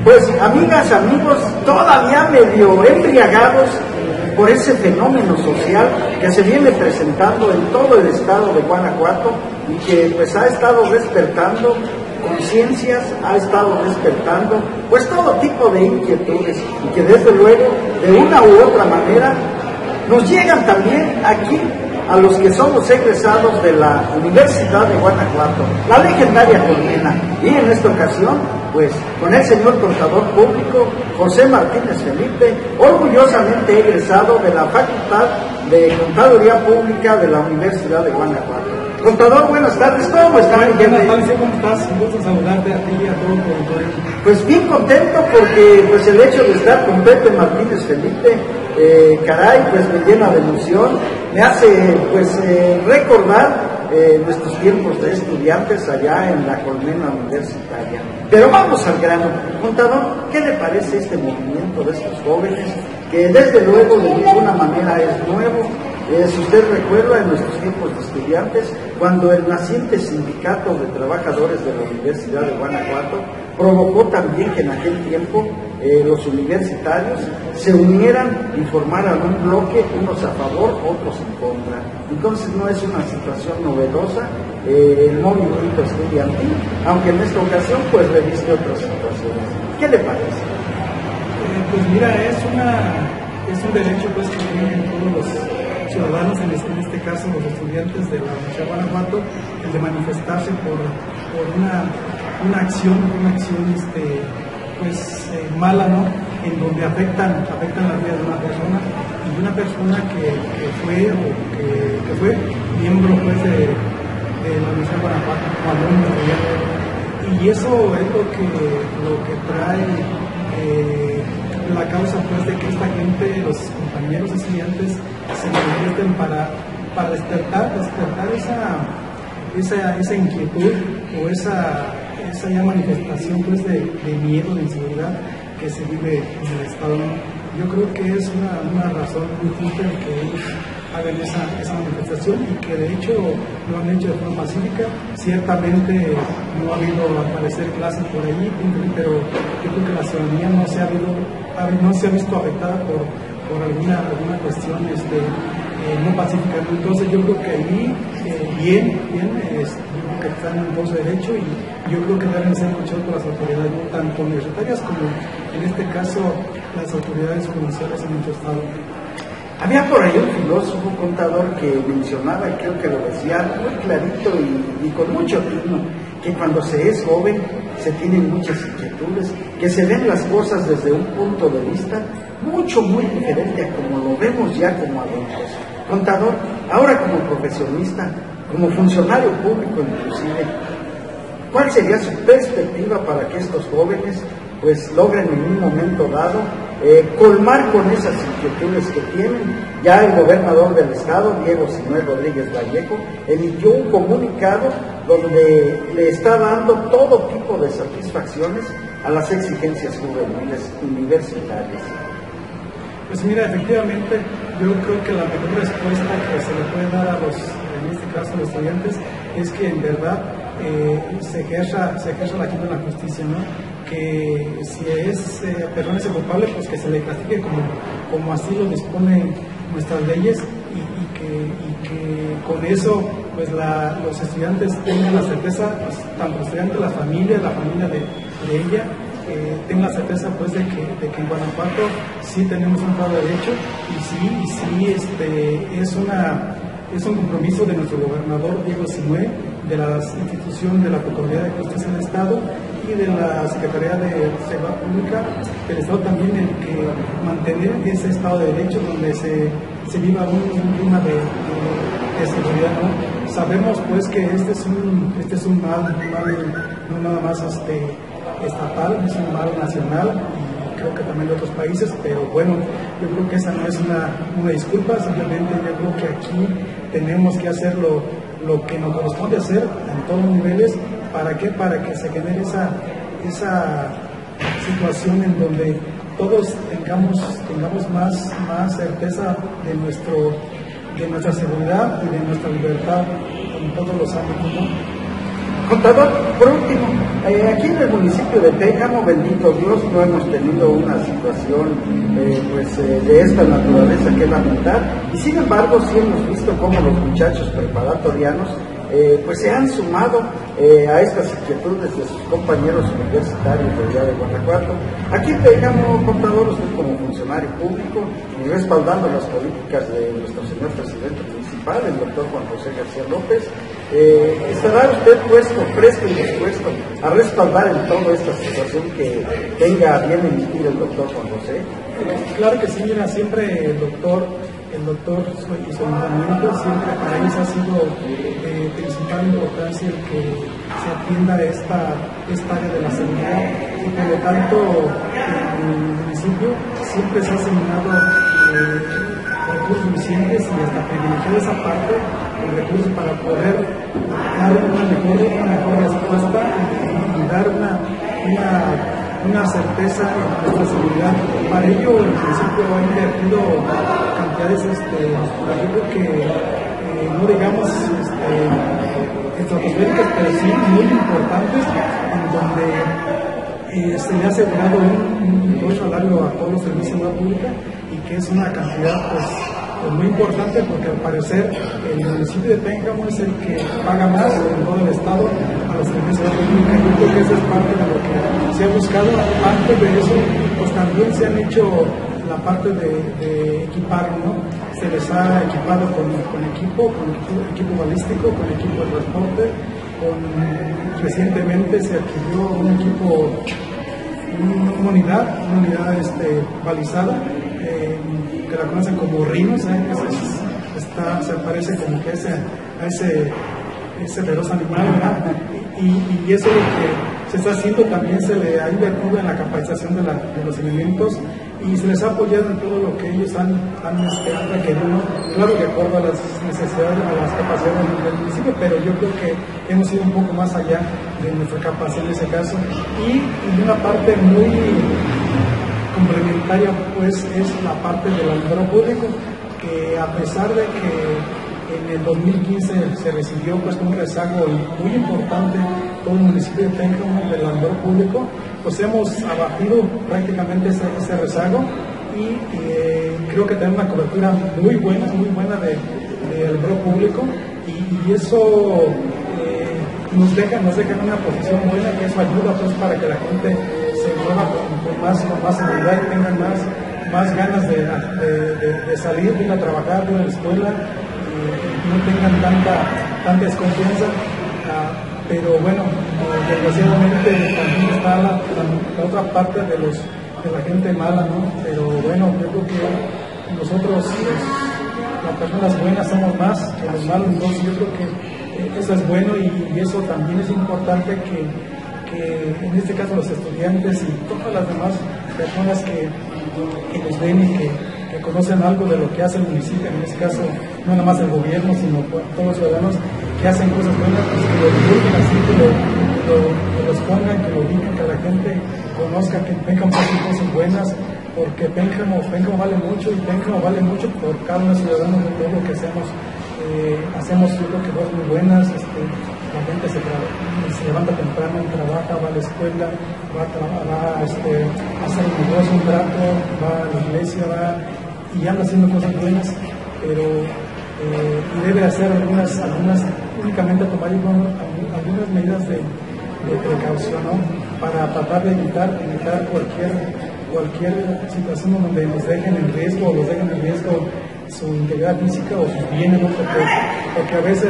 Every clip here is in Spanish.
Pues, amigas, amigos, todavía medio embriagados por ese fenómeno social que se viene presentando en todo el estado de Guanajuato y que pues ha estado despertando conciencias, ha estado despertando pues todo tipo de inquietudes y que desde luego de una u otra manera nos llegan también aquí a los que somos egresados de la Universidad de Guanajuato, la legendaria Colmena, y en esta ocasión, pues, con el señor contador público José Martínez Felipe, orgullosamente egresado de la Facultad de Contaduría Pública de la Universidad de Guanajuato. Contador, buenas tardes, ¿cómo está? Buenas tardes, ¿cómo estás? Un gusto saludarte a ti y a todo el auditorio. Pues bien contento porque pues el hecho de estar con Pepe Martínez Felipe, caray, pues me llena de emoción, me hace pues recordar nuestros tiempos de estudiantes allá en la Colmena Universitaria. Pero vamos al grano. Contador, ¿qué le parece este movimiento de estos jóvenes que desde luego de ninguna manera es nuevo? Si usted recuerda, en nuestros tiempos de estudiantes, cuando el naciente sindicato de trabajadores de la Universidad de Guanajuato provocó también que en aquel tiempo los universitarios se unieran y formaran un bloque, unos a favor, otros en contra. Entonces no es una situación novedosa el movimiento estudiantil, aunque en esta ocasión pues reviste otras situaciones. ¿Qué le parece? Pues mira, es un derecho pues que tienen todos los ciudadanos, en este caso los estudiantes de la Universidad de Guanajuato, el de manifestarse por una acción mala, ¿no? En donde afectan la vida de una persona y una persona que fue miembro pues de la Universidad de Guanajuato como alumno estudiante. Y eso es lo que trae la causa pues de que esta gente, los compañeros estudiantes, se manifiesten para despertar esa inquietud o esa ya manifestación pues de miedo, de inseguridad que se vive en el estado. Yo creo que es una razón muy justa de que ellos hagan esa manifestación y que de hecho lo han hecho de forma pacífica. Ciertamente no ha habido al parecer clases por allí, pero yo creo que la ciudadanía no se ha visto afectada por alguna cuestión no pacífica. Entonces yo creo que ahí bien, yo creo que están en todo su derecho y yo creo que deben ser escuchados por las autoridades, tanto universitarias como en este caso las autoridades judiciales en nuestro estado. Había por ahí un filósofo contador que mencionaba, y creo que lo decía muy clarito y con mucho tino, que cuando se es joven se tienen muchas inquietudes, que se ven las cosas desde un punto de vista muy diferente a como lo vemos ya como adultos. Contador, ahora como profesionista, como funcionario público inclusive, ¿cuál sería su perspectiva para que estos jóvenes pues logren en un momento dado colmar con esas inquietudes que tienen? Ya el gobernador del estado, Diego Sinue Rodríguez Vallejo, emitió un comunicado donde le está dando todo tipo de satisfacciones a las exigencias juveniles universitarias. Pues mira, efectivamente, yo creo que la mejor respuesta que se le puede dar en este caso a los estudiantes, es que en verdad se ejerza la quinta de la justicia, ¿no? Que si es persona culpable, pues que se le castigue como así lo disponen nuestras leyes y que con eso pues los estudiantes tengan la certeza, pues, tanto los estudiantes, la familia de ella, tengan la certeza pues de que en Guanajuato sí tenemos un Estado de Derecho y sí es un compromiso de nuestro gobernador Diego Sinue, de la institución de la Procuraduría de Justicia del Estado y de la Secretaría de Seguridad Pública del Estado también, el que mantener ese Estado de Derecho donde se viva un clima de seguridad, ¿no? Sabemos pues que este es un mal no nada más estatal, es un mal nacional y creo que también de otros países, pero bueno, yo creo que esa no es una disculpa, simplemente yo creo que aquí tenemos que hacer lo que nos corresponde hacer en todos los niveles. ¿Para qué? Para que se genere esa situación en donde todos tengamos más certeza de nuestra seguridad y de nuestra libertad en todos los ámbitos, ¿no? Contador, por último, aquí en el municipio de Pénjamo, bendito Dios, no hemos tenido una situación de esta naturaleza que lamentar, y sin embargo sí hemos visto cómo los muchachos preparatorianos pues se han sumado a estas inquietudes de sus compañeros universitarios de allá de Guanajuato. Aquí en Pénjamo, contador, usted como funcionario público y respaldando las políticas de nuestro señor presidente municipal, el doctor Juan José García López, ¿estará usted puesto, fresco y dispuesto a respaldar en toda esta situación que tenga bien emitir el doctor Juan José? Claro que sí, mira, siempre el doctor y su ayuntamiento siempre para ellos ha sido de principal importancia el que se atienda esta área de la seguridad, y por lo tanto en el municipio siempre se ha asignado recursos suficientes y hasta privilegiar esa parte de recursos para poder dar una mejor respuesta y dar una certeza en nuestra seguridad. Para ello el municipio ha invertido cantidades, yo creo que no digamos estratosféricas, pero sí muy importantes, en donde se le ha asegurado un salario a todos los servicios de la pública, y que es una cantidad pues muy importante, porque al parecer el municipio de Pénjamo es el que paga más en todo el estado a los servicios de la pública. Yo creo que eso es parte de lo que se ha buscado. Antes de eso, pues también se han hecho la parte de equipar, ¿no? Se les ha equipado con equipo balístico, con equipo de transporte, recientemente se adquirió un equipo, una unidad balizada, que la conocen como Rhinos, se parece como que a ese feroz animal, ¿verdad? Y eso es lo que se está haciendo. También se le ha invertido en la capacitación de los elementos, y se les ha apoyado en todo lo que ellos han requerido, claro, de acuerdo a las necesidades, a las capacidades del municipio, pero yo creo que hemos ido un poco más allá de nuestra capacidad en ese caso. Y una parte muy complementaria pues es la parte del alumbrado público, que a pesar de que en el 2015 se recibió pues un rezago muy importante todo el municipio de Pénjamo del alumbrado público, pues hemos abatido prácticamente ese rezago, y creo que tenemos una cobertura muy buena de alumbrado público, y eso nos deja en una posición buena, que eso ayuda pues para que la gente se mueva con más seguridad y tengan más ganas de salir, de ir a trabajar, de ir a la escuela, y no tengan tanta desconfianza. Pero bueno, desgraciadamente también está la otra parte de la gente mala, ¿no? Pero bueno, yo creo que nosotros, las personas buenas, somos más que los malos, entonces yo creo que eso es bueno, y eso también es importante que en este caso los estudiantes y todas las demás personas que nos ven y que conocen algo de lo que hace el municipio, en este caso no nada más el gobierno, sino todos los ciudadanos que hacen cosas buenas, pues que lo divulguen así, que lo expongan, que lo digan, que la gente conozca que Pénjamo hace cosas buenas, porque Pénjamo vale mucho, y Pénjamo vale mucho por cada uno de los ciudadanos de todo lo que hacemos. Hacemos, yo creo que cosas muy buenas. La gente se levanta temprano, trabaja, va a la escuela, va a hacer un negocio, un trato, va a la iglesia, y anda haciendo cosas buenas, pero y debe hacer algunas únicamente tomar algunas medidas de precaución, ¿no? Para tratar de evitar cualquier situación donde nos dejen en riesgo, o los dejen en riesgo su integridad física o sus bienes, ¿no? Porque a veces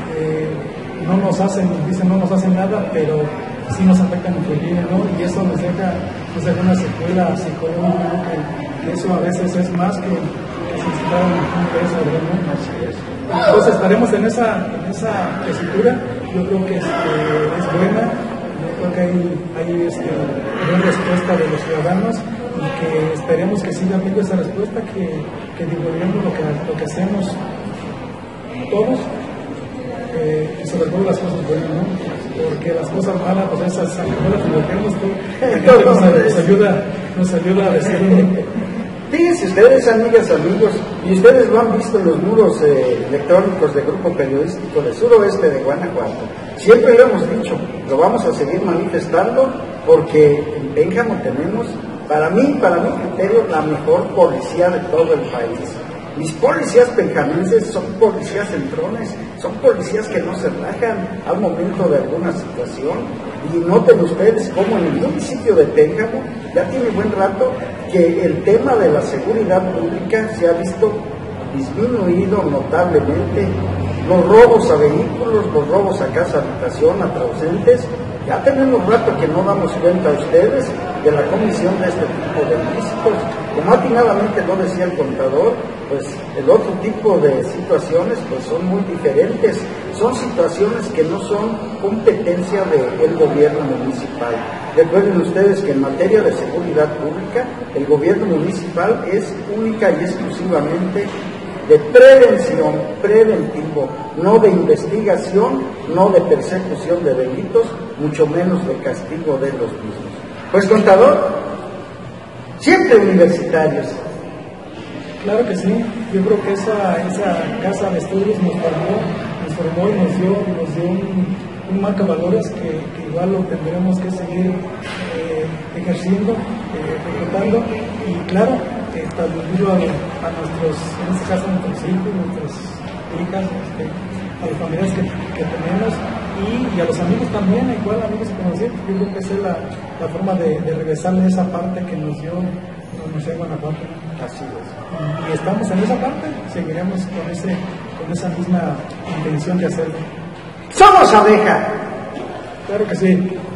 no nos hacen nada, pero sí nos afectan nuestros bienes, ¿no? Y eso nos deja una secuela psicológica, ¿no? que eso a veces es más que si necesitaran un peso, ¿no? Así es. Entonces estaremos en esa tesitura. Yo creo que es buena. Yo creo que hay buena respuesta de los ciudadanos, y que esperemos que siga habiendo esa respuesta, que divulguemos lo que hacemos todos, y sobre todo las cosas buenas, ¿no? Porque las cosas malas, pues esas no las divulguemos, nos ayuda a decir Fíjense ustedes, amigas, amigos, y ustedes lo han visto en los muros electrónicos del Grupo Periodístico del Suroeste de Guanajuato. Siempre lo hemos dicho, lo vamos a seguir manifestando, porque en Pénjamo tenemos, para mi criterio, la mejor policía de todo el país. Mis policías penjamenses son policías entrones, son policías que no se rajan al momento de alguna situación. Y noten ustedes cómo en el municipio de Pénjamo ya tiene buen rato que el tema de la seguridad pública se ha visto disminuido notablemente. Los robos a vehículos, los robos a casa, habitación, a transeúntes, ya tenemos rato que no damos cuenta a ustedes de la comisión de este tipo de ilícitos. Como atinadamente lo decía el contador, pues el otro tipo de situaciones pues son muy diferentes. Son situaciones que no son competencia del gobierno municipal. Recuerden ustedes que en materia de seguridad pública, el gobierno municipal es única y exclusivamente de prevención, preventivo, no de investigación, no de persecución de delitos, mucho menos de castigo de los mismos. Pues contador, siempre universitarios. Claro que sí, yo creo que esa casa de estudios nos formó y nos dio un marcavalores que igual lo tendremos que seguir ejerciendo, ejecutando, y claro, transmitirlo a nuestros, en este caso a nuestros hijos, nuestras hijas, a los familiares que tenemos, y a los amigos también, igual amigos conocidos. Yo creo que esa es la forma de regresarle esa parte que nos dio Guanajuato. Así es. Y estamos en esa parte, seguiremos con esa misma intención de hacerlo. ¡Somos abeja! Claro que sí.